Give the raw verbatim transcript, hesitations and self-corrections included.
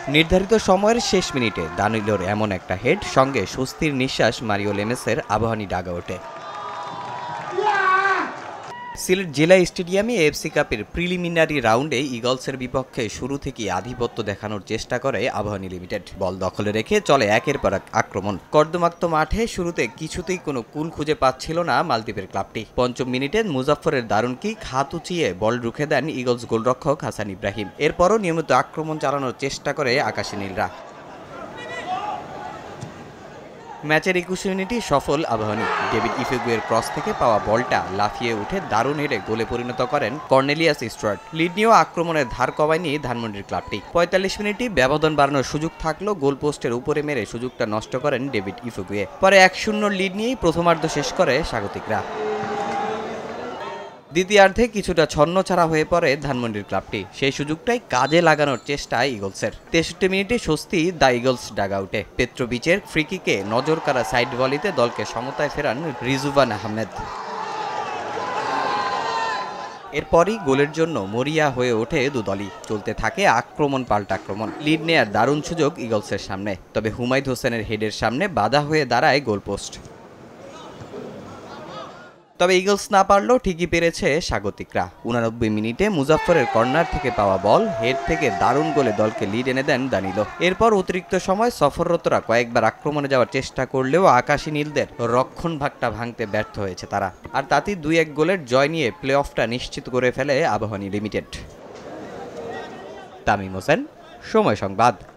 নির্ধারিত সময়ের শেষ মিনিটে দানিলোর এমন একটা হেড সঙ্গে স্বস্তির নিঃশ্বাস মারিও লেমেসের আবাহনী ডাগআউটে। সিলেট জেলা স্টেডিয়ামে এএফসি কাপের প্রিলিমিনারি রাউন্ডে ইগলসের বিপক্ষে শুরু থেকেই আধিপত্য দেখানোর চেষ্টা করে আবাহনী লিমিটেড। বল দখলে রেখে চলে একের পর এক আক্রমণ। কর্দমাক্ত মাঠে শুরুতে কিছুতেই কোনো কুল খুঁজে পাচ্ছিল না মালদ্বীপের ক্লাবটি। পঞ্চম মিনিটে মুজাফফরের দারুণ কিক হাত উঁচিয়ে বল রুখে দেন ইগলস গোলরক্ষক হাসান ইব্রাহিম। এরপরও নিয়মিত আক্রমণ চালানোর চেষ্টা করে আকাশী নীলরা। ম্যাচের একুশ মিনিটই সফল আবাহনী। ডেভিড ইফেগুয়ের ক্রস থেকে পাওয়া বলটা লাফিয়ে উঠে দারুণ হেডে গোলে পরিণত করেন কর্নেলিয়াস স্টুয়ার্ট। লিড নিয়েও আক্রমণের ধার কমায়নি ধানমন্ডির ক্লাবটি। পঁয়তাল্লিশ মিনিটই ব্যবধান বাড়ানোর সুযোগ থাকলেও গোল পোস্টের উপরে মেরে সুযোগটা নষ্ট করেন ডেভিড ইফেগুয়ে। পরে এক শূন্য লিড নিয়েই প্রথমার্ধ শেষ করে স্বাগতিকরা। দ্বিতীয়ার্ধে কিছুটা ছন্নছাড়া হয়ে পড়ে ধানমন্ডির ক্লাবটি। সেই সুযোগটাই কাজে লাগানোর চেষ্টায় ইগলসের। তেষট্টি মিনিটে স্বস্তি দ্য ইগলস ডাগআউটে। পেত্রোভিচের ফ্রিকিকে নজর কাড়া সাইড ভলিতে দলকে সমতায় ফেরান রিজওয়ান আহমেদ। এরপরই গোলের জন্য মরিয়া হয়ে ওঠে দুদলই। চলতে থাকে আক্রমণ পাল্টা আক্রমণ। লিড নেয়ার দারুণ সুযোগ ইগলসের সামনে, তবে হুমায়দ হোসেনের হেডের সামনে বাধা হয়ে দাঁড়ায় গোলপোস্ট। তবে ইগলস না পারলেও ঠিকই পেরেছে স্বাগতিকরা। উনানব্বই মিনিটে মুজাফফরের কর্নার থেকে পাওয়া বল হেড থেকে দারুণ গোলে দলকে লিড এনে দেন দানিলো। এরপর অতিরিক্ত সময় সফররতরা কয়েকবার আক্রমণে যাওয়ার চেষ্টা করলেও আকাশী নীলদের রক্ষণ ভাগটা ভাঙতে ব্যর্থ হয়েছে তারা। আর তাতেই দুই এক গোলের জয় নিয়ে প্লে অফটা নিশ্চিত করে ফেলে আবাহনী লিমিটেড। তামিম হোসেন, সময় সংবাদ।